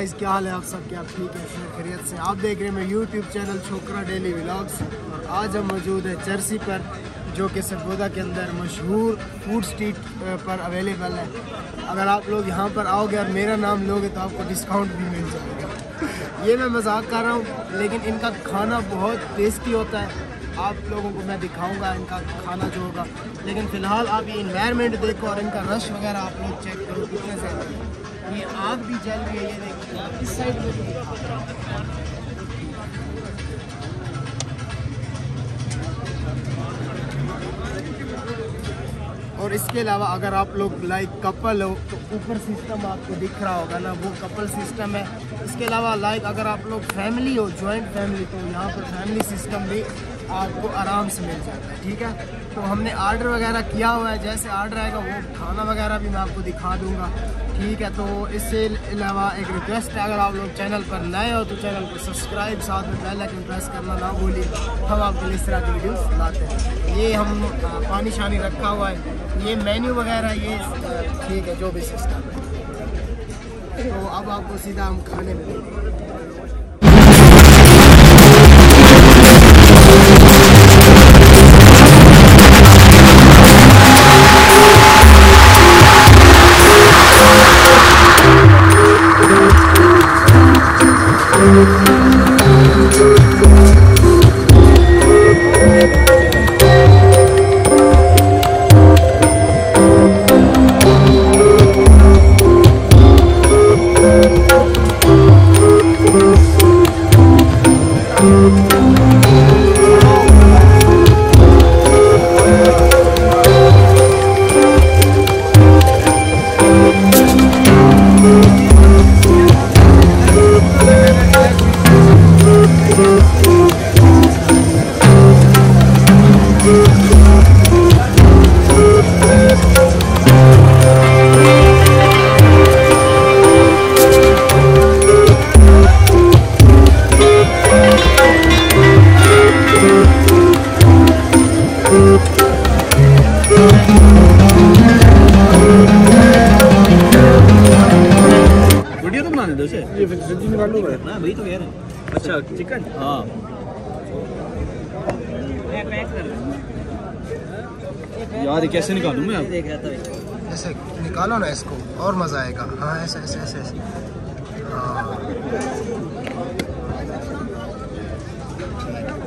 Guys, क्या हाल है आप सब? क्या आप ठीक है? खैरियत से? आप देख रहे हैं मेरे YouTube channel Chhokra daily vlogs. और आज हम मौजूद है चर्सी पर, जो कि सरगोदा के अंदर मशहूर फूड स्ट्रीट पर अवेलेबल है। अगर आप लोग यहाँ पर आओगे और मेरा नाम लोगे तो आपको डिस्काउंट भी मिल जाएगा। ये मैं मजाक कर रहा हूँ, लेकिन इनका खाना बहुत टेस्टी होता है। आप लोगों को मैं दिखाऊंगा इनका खाना जो होगा, लेकिन फ़िलहाल आप ये इन्वायरमेंट देखो और इनका रश वगैरह आप लोग चेक करो कितने से। ये आग भी जल रही है, ये देखिए इस साइड में भी। और इसके अलावा अगर आप लोग लाइक कपल हो तो ऊपर सिस्टम आपको दिख रहा होगा ना, वो कपल सिस्टम है। इसके अलावा लाइक अगर आप लोग फैमिली हो, जॉइंट फैमिली, तो यहाँ पर फैमिली सिस्टम भी आपको आराम से मिल जाता है। ठीक है, तो हमने ऑर्डर वगैरह किया हुआ है, जैसे ऑर्डर आएगा वो खाना वगैरह भी मैं आपको दिखा दूँगा। ठीक है, तो इससे अलावा एक रिक्वेस्ट है, अगर आप लोग चैनल पर नए हो तो चैनल को सब्सक्राइब, साथ में बेल आइकन प्रेस करना ना भूलिए। हम आपके लिए इस तरह की वीडियोस लाते हैं। ये हम पानी शानी रखा हुआ है, ये मेन्यू वगैरह, ये ठीक है जो भी सिस्टम है। तो अब आपको सीधा हम खाने में ये फिर सब्जी निकाल लो ना, वही तो कह रहे हैं। अच्छा चिकन, हाँ यार कैसे निकालूं मैं? ऐसे निकालो ना इसको, और मज़ा आएगा। हाँ ऐसे ऐसे ऐसे ऐसे, हाँ